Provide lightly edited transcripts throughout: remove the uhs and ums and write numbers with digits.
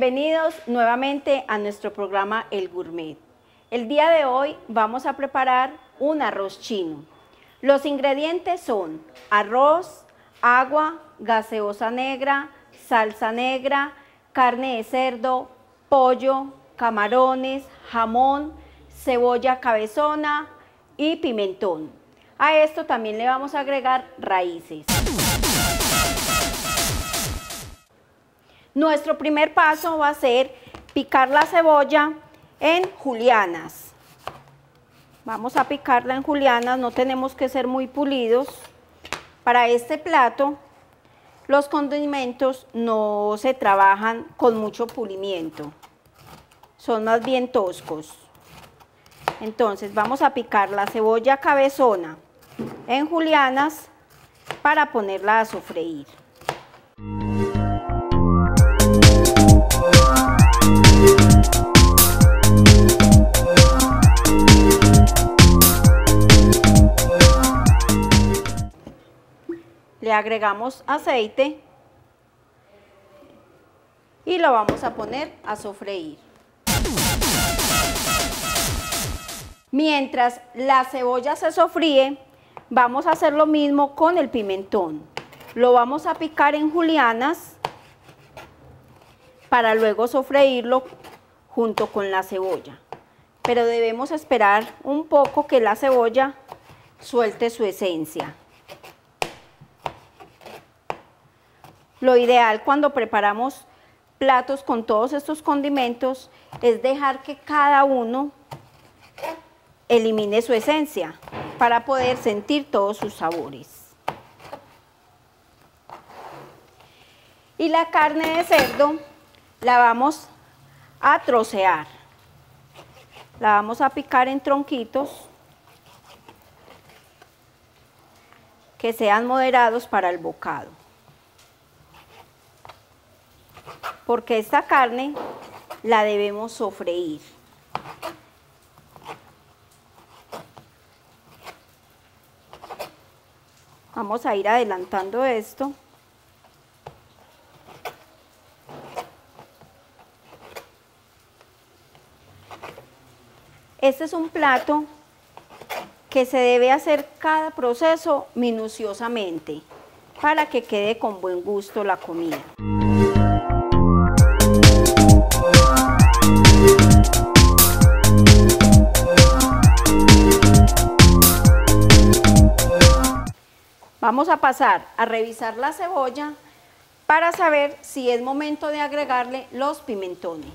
Bienvenidos nuevamente a nuestro programa El Gourmet. El día de hoy vamos a preparar un arroz chino. Los ingredientes son arroz, agua, gaseosa negra, salsa negra, carne de cerdo, pollo, camarones, jamón, cebolla cabezona y pimentón. A esto también le vamos a agregar raíces. Nuestro primer paso va a ser picar la cebolla en julianas. Vamos a picarla en julianas, no tenemos que ser muy pulidos. Para este plato, los condimentos no se trabajan con mucho pulimiento, son más bien toscos. Entonces vamos a picar la cebolla cabezona en julianas para ponerla a sofreír. Le agregamos aceite y lo vamos a poner a sofreír. Mientras la cebolla se sofríe, vamos a hacer lo mismo con el pimentón. Lo vamos a picar en julianas para luego sofreírlo junto con la cebolla. Pero debemos esperar un poco que la cebolla suelte su esencia. Lo ideal cuando preparamos platos con todos estos condimentos es dejar que cada uno elimine su esencia para poder sentir todos sus sabores. Y la carne de cerdo la vamos a trocear. La vamos a picar en tronquitos que sean moderados para el bocado. Porque esta carne la debemos sofreír. Vamos a ir adelantando esto. Este es un plato que se debe hacer cada proceso minuciosamente para que quede con buen gusto la comida. Vamos a pasar a revisar la cebolla para saber si es momento de agregarle los pimentones.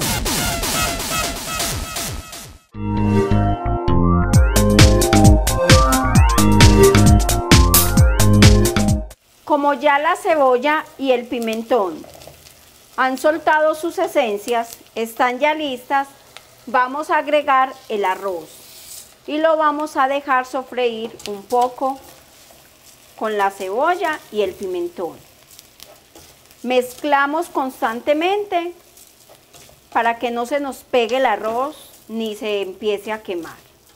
Como ya la cebolla y el pimentón han soltado sus esencias, están ya listas, vamos a agregar el arroz y lo vamos a dejar sofreír un poco con la cebolla y el pimentón. Mezclamos constantemente para que no se nos pegue el arroz ni se empiece a quemar.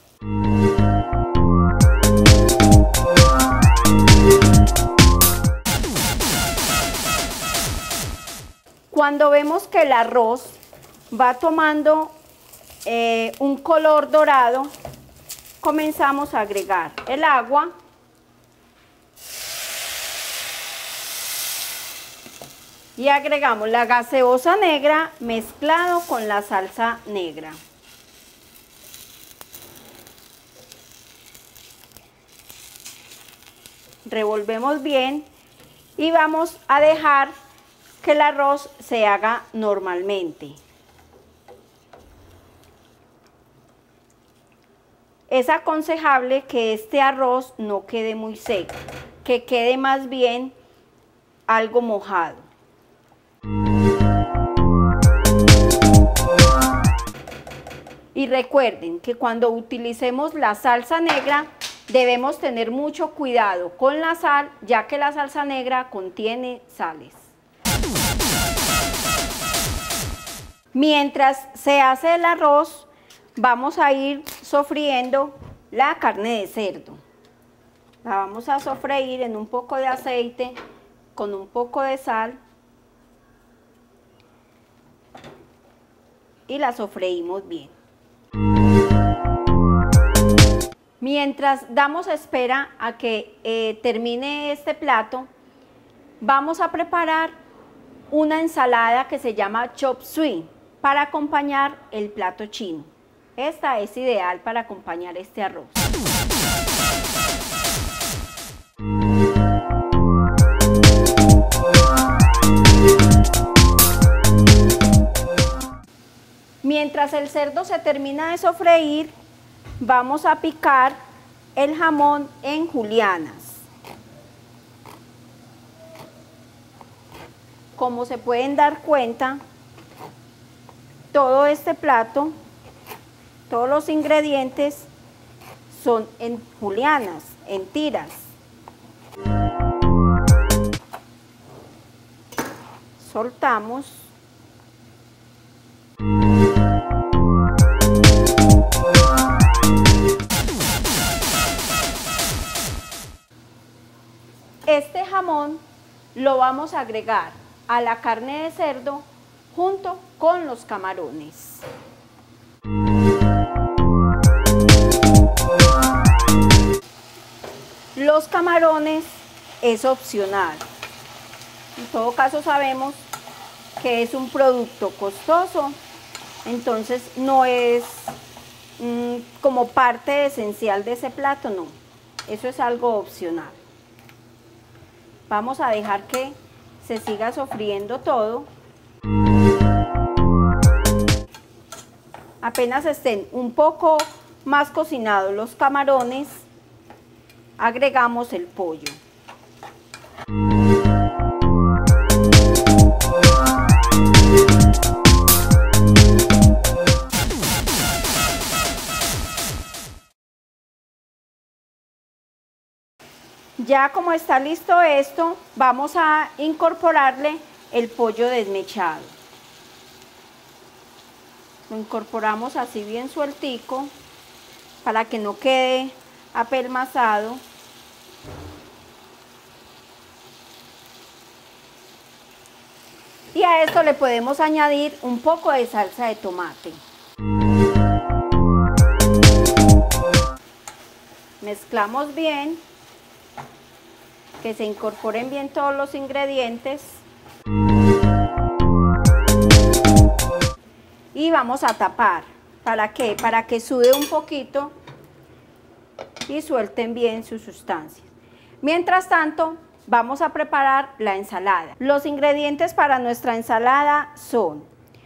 Cuando vemos que el arroz va tomando un color dorado, comenzamos a agregar el agua y agregamos la gaseosa negra mezclado con la salsa negra. Revolvemos bien y vamos a dejar que el arroz se haga normalmente. Es aconsejable que este arroz no quede muy seco, que quede más bien algo mojado. Y recuerden que cuando utilicemos la salsa negra debemos tener mucho cuidado con la sal, ya que la salsa negra contiene sales. Mientras se hace el arroz, vamos a ir sofriendo la carne de cerdo. La vamos a sofreír en un poco de aceite con un poco de sal y la sofreímos bien. Mientras damos espera a que termine este plato, vamos a preparar una ensalada que se llama chop suey para acompañar el plato chino. Esta es ideal para acompañar este arroz. Mientras el cerdo se termina de sofreír, vamos a picar el jamón en julianas. Como se pueden dar cuenta, todo este plato, todos los ingredientes son en julianas, en tiras. Soltamos. Este jamón lo vamos a agregar a la carne de cerdo junto con los camarones. Los camarones es opcional. En todo caso sabemos que es un producto costoso, entonces no es como parte esencial de ese plato, no. Eso es algo opcional. Vamos a dejar que se siga sofriendo todo. Apenas estén un poco más cocinados los camarones, agregamos el pollo. Ya como está listo esto, vamos a incorporarle el pollo desmechado. Lo incorporamos así bien sueltico para que no quede apelmazado. Y a esto le podemos añadir un poco de salsa de tomate. Mezclamos bien, que se incorporen bien todos los ingredientes. Y vamos a tapar. ¿Para qué? Para que sude un poquito y suelten bien sus sustancias. Mientras tanto, vamos a preparar la ensalada. Los ingredientes para nuestra ensalada son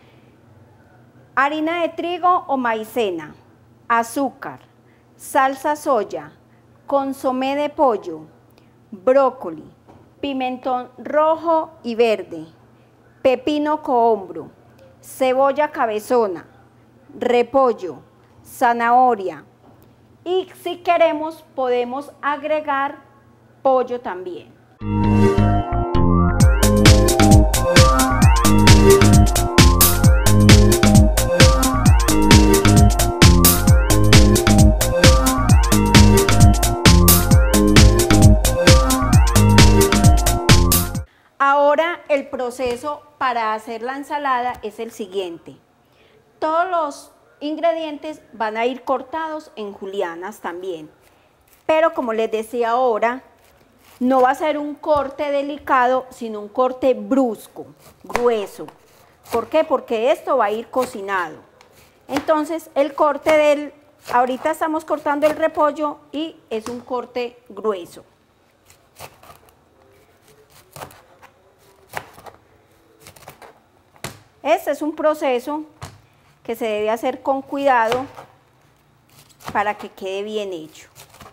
harina de trigo o maicena, azúcar, salsa soya, consomé de pollo, brócoli, pimentón rojo y verde, pepino cohombro, cebolla cabezona, repollo, zanahoria y si queremos podemos agregar pollo también. Ahora el proceso para hacer la ensalada es el siguiente. Todos los ingredientes van a ir cortados en julianas también. Pero como les decía ahora, no va a ser un corte delicado, sino un corte brusco, grueso. ¿Por qué? Porque esto va a ir cocinado. Entonces el corte ahorita estamos cortando el repollo y es un corte grueso. Este es un proceso que se debe hacer con cuidado para que quede bien hecho.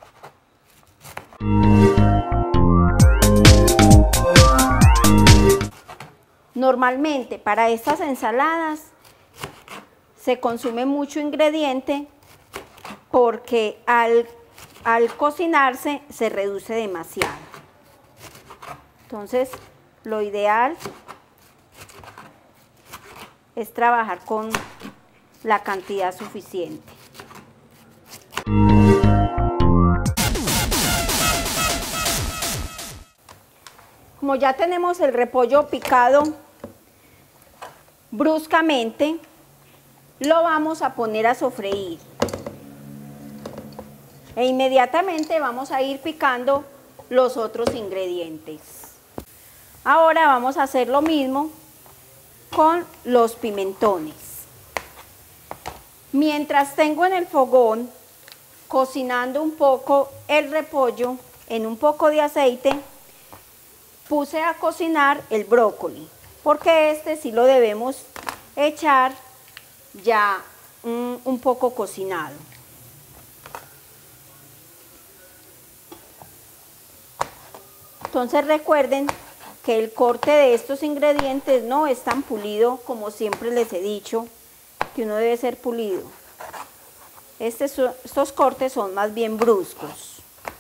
Normalmente para estas ensaladas se consume mucho ingrediente porque al cocinarse se reduce demasiado. Entonces lo ideal es trabajar con la cantidad suficiente. Como ya tenemos el repollo picado bruscamente, lo vamos a poner a sofreír. E inmediatamente vamos a ir picando los otros ingredientes. Ahora vamos a hacer lo mismo con los pimentones. Mientras tengo en el fogón cocinando un poco el repollo en un poco de aceite, puse a cocinar el brócoli, porque este sí lo debemos echar ya un poco cocinado. Entonces recuerden que el corte de estos ingredientes no es tan pulido como siempre les he dicho, que uno debe ser pulido. Estos cortes son más bien bruscos.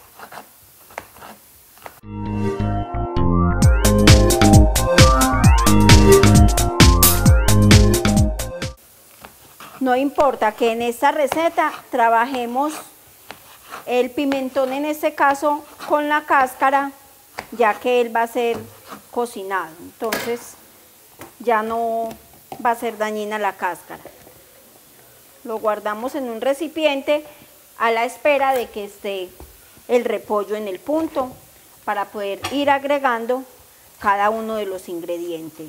No importa que en esta receta trabajemos el pimentón, en este caso con la cáscara, ya que él va a ser cocinado, entonces ya no va a ser dañina la cáscara. Lo guardamos en un recipiente a la espera de que esté el repollo en el punto para poder ir agregando cada uno de los ingredientes.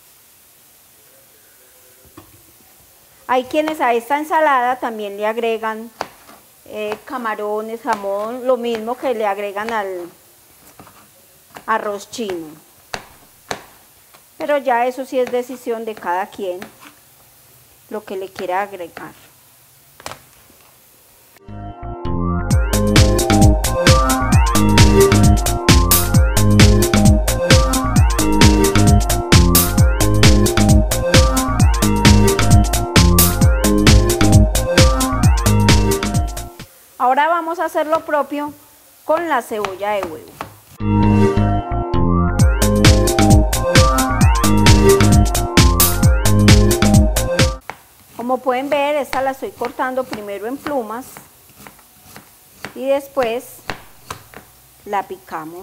Hay quienes a esta ensalada también le agregan camarones, jamón, lo mismo que le agregan al arroz chino. Pero ya eso sí es decisión de cada quien, lo que le quiera agregar. Ahora vamos a hacer lo propio con la cebolla de huevo. Como pueden ver, esta la estoy cortando primero en plumas y después la picamos,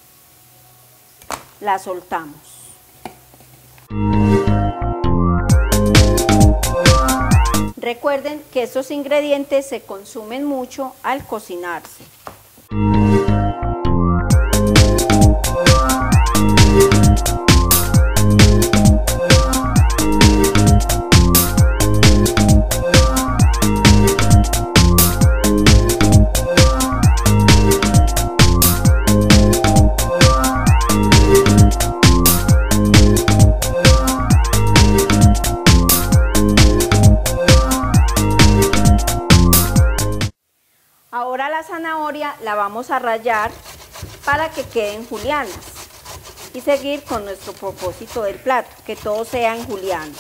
la soltamos. Recuerden que estos ingredientes se consumen mucho al cocinarse. Ahora la zanahoria la vamos a rallar para que queden julianas y seguir con nuestro propósito del plato, que todo sea en julianas.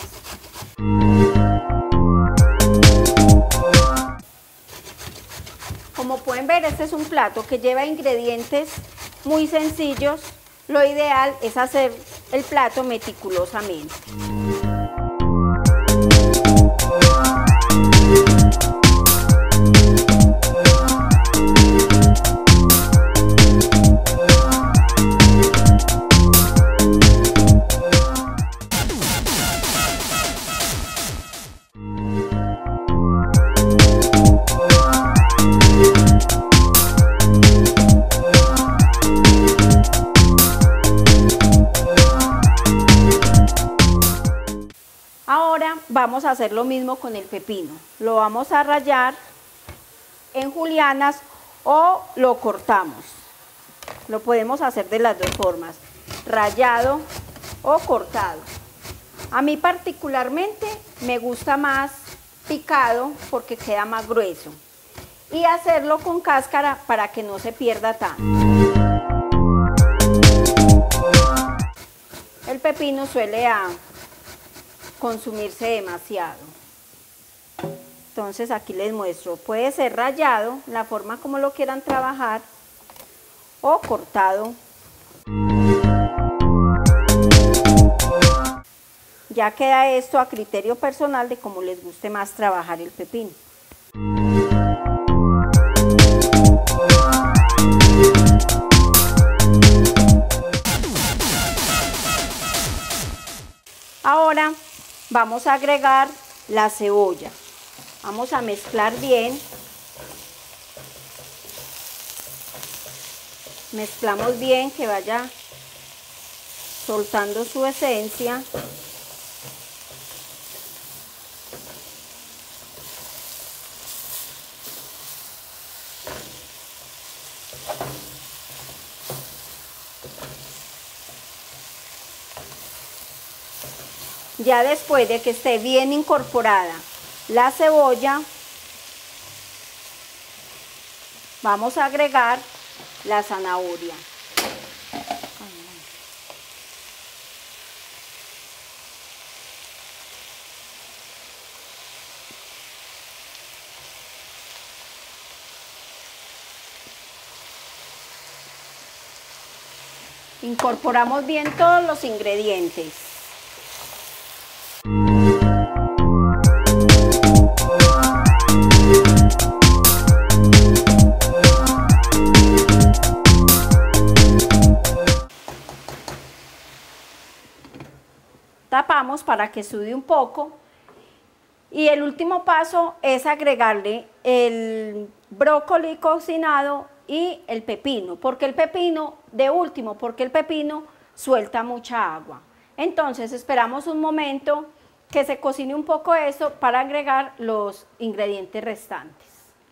Como pueden ver, este es un plato que lleva ingredientes muy sencillos. Lo ideal es hacer el plato meticulosamente. Ahora vamos a hacer lo mismo con el pepino. Lo vamos a rallar en julianas o lo cortamos. Lo podemos hacer de las dos formas, rallado o cortado. A mí particularmente me gusta más picado porque queda más grueso. Y hacerlo con cáscara para que no se pierda tanto. El pepino suele consumirse demasiado. Entonces aquí les muestro, puede ser rallado, la forma como lo quieran trabajar, o cortado. Ya queda esto a criterio personal de cómo les guste más trabajar el pepino. Ahora vamos a agregar la cebolla. Vamos a mezclar bien. Mezclamos bien, que vaya soltando su esencia. Ya después de que esté bien incorporada la cebolla, vamos a agregar la zanahoria. Incorporamos bien todos los ingredientes. Tapamos para que sude un poco y el último paso es agregarle el brócoli cocinado y el pepino. ¿Por qué el pepino de último? Porque el pepino suelta mucha agua. Entonces esperamos un momento que se cocine un poco eso para agregar los ingredientes restantes.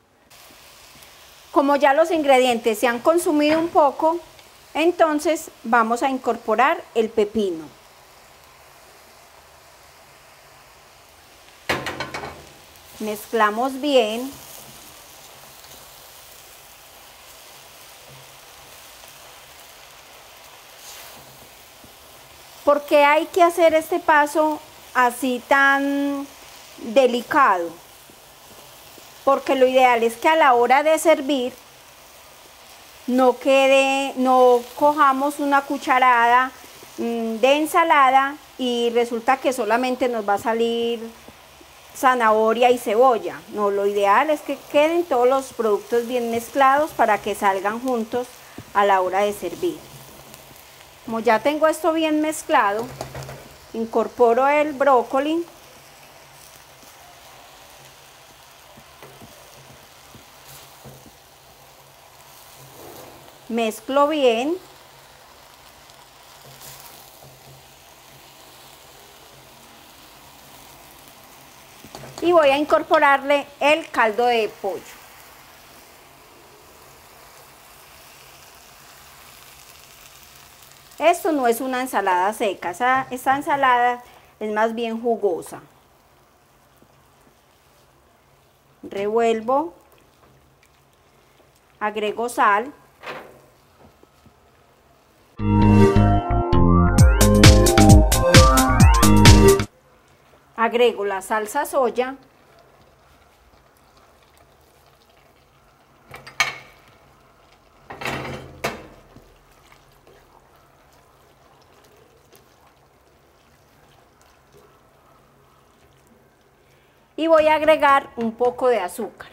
Como ya los ingredientes se han consumido un poco, entonces vamos a incorporar el pepino. Mezclamos bien. ¿Por qué hay que hacer este paso así tan delicado? Porque lo ideal es que a la hora de servir no cojamos una cucharada de ensalada y resulta que solamente nos va a salir zanahoria y cebolla. No, lo ideal es que queden todos los productos bien mezclados para que salgan juntos a la hora de servir. Como ya tengo esto bien mezclado, incorporo el brócoli. Mezclo bien. Y voy a incorporarle el caldo de pollo. Esto no es una ensalada seca, esta ensalada es más bien jugosa. Revuelvo, agrego sal. Agrego la salsa soya. Y voy a agregar un poco de azúcar.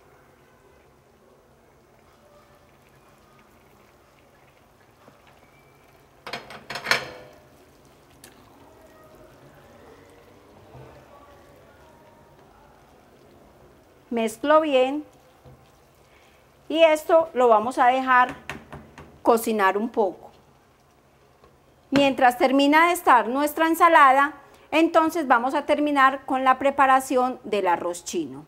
Mezclo bien y esto lo vamos a dejar cocinar un poco. Mientras termina de estar nuestra ensalada, entonces vamos a terminar con la preparación del arroz chino.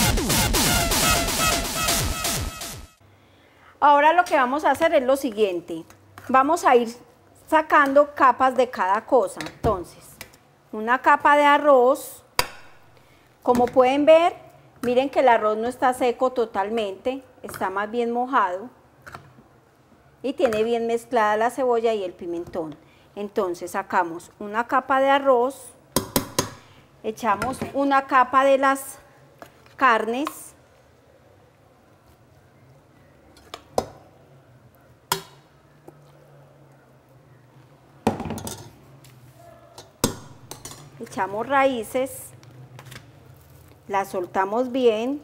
Ahora lo que vamos a hacer es lo siguiente. Vamos a ir sacando capas de cada cosa. Entonces, una capa de arroz. Como pueden ver, miren que el arroz no está seco totalmente, está más bien mojado. Y tiene bien mezclada la cebolla y el pimentón. Entonces sacamos una capa de arroz, echamos una capa de las carnes, echamos raíces, las soltamos bien.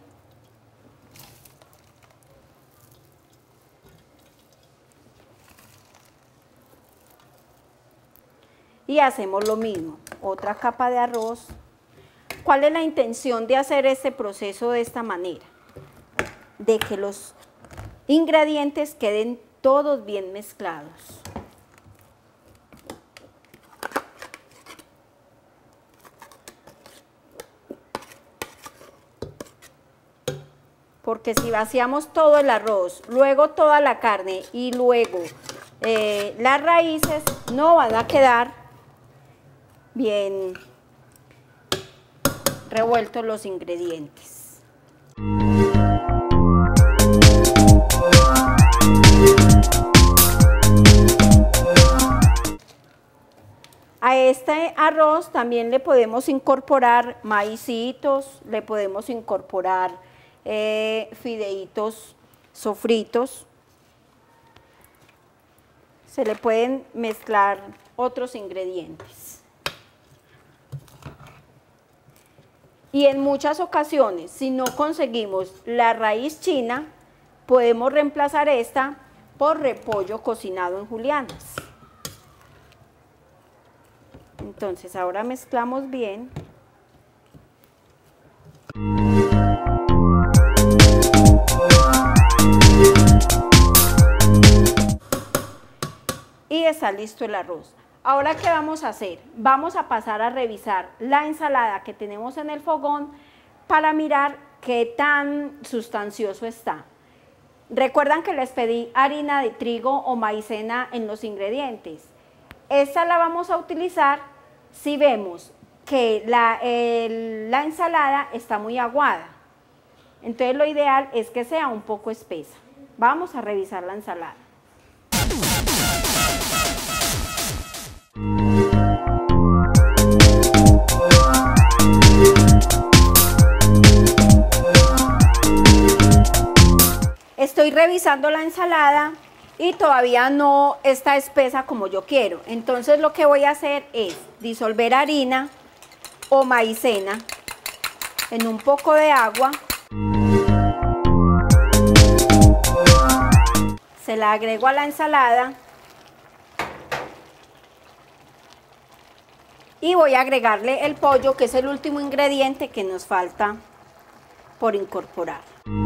Y hacemos lo mismo, otra capa de arroz, ¿Cuál es la intención de hacer este proceso de esta manera? De que los ingredientes queden todos bien mezclados. Porque si vaciamos todo el arroz, luego toda la carne y luego las raíces, no van a quedar bien revueltos los ingredientes. A este arroz también le podemos incorporar maicitos, le podemos incorporar fideitos sofritos. Se le pueden mezclar otros ingredientes. Y en muchas ocasiones, si no conseguimos la raíz china, podemos reemplazar esta por repollo cocinado en julianas. Entonces ahora mezclamos bien. Y está listo el arroz. Ahora, ¿qué vamos a hacer? Vamos a pasar a revisar la ensalada que tenemos en el fogón para mirar qué tan sustancioso está. Recuerdan que les pedí harina de trigo o maicena en los ingredientes. Esta la vamos a utilizar si vemos que la ensalada está muy aguada. Entonces lo ideal es que sea un poco espesa. Vamos a revisar la ensalada. Estoy revisando la ensalada y todavía no está espesa como yo quiero. Entonces lo que voy a hacer es disolver harina o maicena en un poco de agua. Se la agrego a la ensalada y voy a agregarle el pollo, que es el último ingrediente que nos falta por incorporar.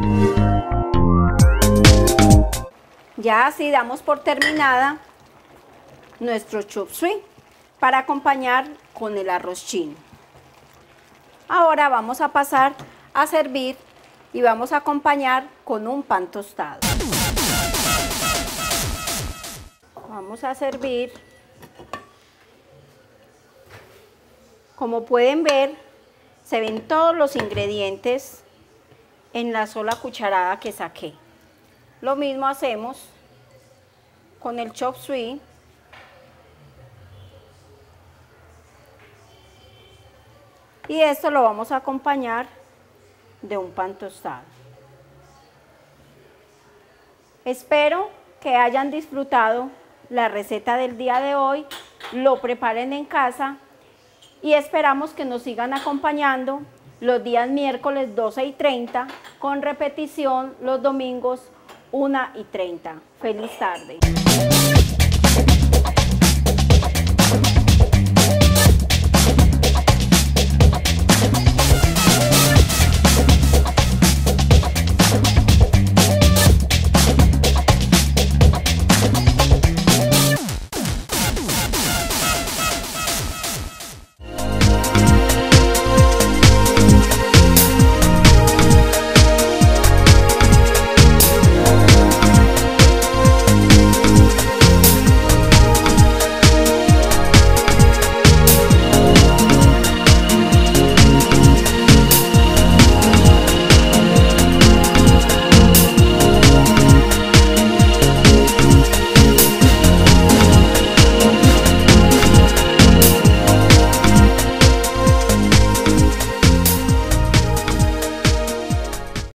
Ya así damos por terminada nuestro chop suey para acompañar con el arroz chino. Ahora vamos a pasar a servir y vamos a acompañar con un pan tostado. Vamos a servir. Como pueden ver, se ven todos los ingredientes en la sola cucharada que saqué. Lo mismo hacemos con el chop suey. Y esto lo vamos a acompañar de un pan tostado. Espero que hayan disfrutado la receta del día de hoy, lo preparen en casa y esperamos que nos sigan acompañando los días miércoles 12:30 con repetición los domingos 1:30. Feliz tarde.